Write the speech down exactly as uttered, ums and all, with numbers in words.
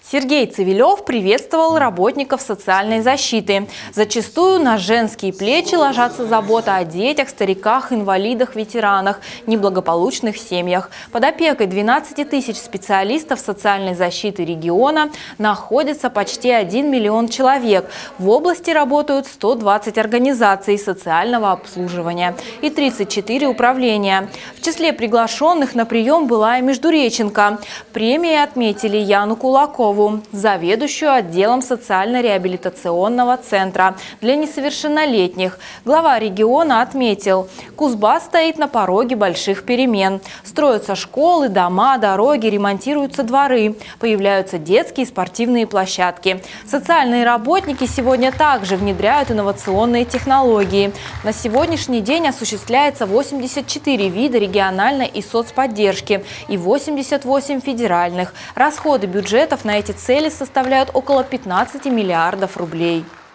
Сергей Цивилев приветствовал работников социальной защиты. Зачастую на женские плечи ложатся забота о детях, стариках, инвалидах, ветеранах, неблагополучных семьях. Под опекой двенадцати тысяч специалистов социальной защиты региона находится почти один миллион человек. В области работают сто двадцать организаций социального обслуживания и тридцать четыре управления. В числе приглашенных на прием была и Междуреченко. Премии отметили Яну Кулакову, заведующую отделом социально-реабилитационного центра для несовершеннолетних. Глава региона отметил, Кузбасс стоит на пороге больших перемен. Строятся школы, дома, дороги, ремонтируются дворы, появляются детские и спортивные площадки. Социальные работники сегодня также внедряют инновационные технологии. На сегодняшний день осуществляется восемьдесят четыре вида региональной и соцподдержки и восемьдесят восемь федеральных. Расходы бюджетов на эти цели составляют около пятнадцати миллиардов рублей.